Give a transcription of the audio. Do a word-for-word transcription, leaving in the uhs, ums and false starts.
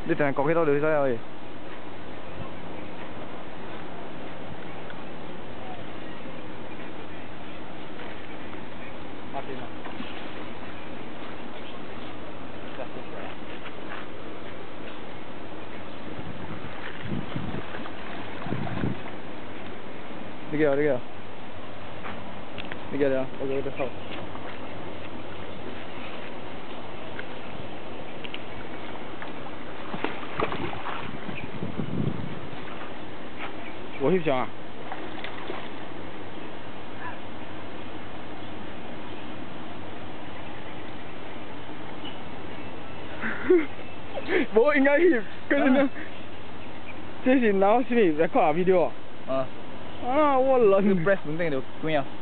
你定係過幾多條仔可以？八點啊！你幾號？你幾號？你幾號？我幾多號？我翕相啊！我應該翕，跟住呢？這是拿什麼來看 video 啊？啊！啊！我諗。你 press 唔定就點啊？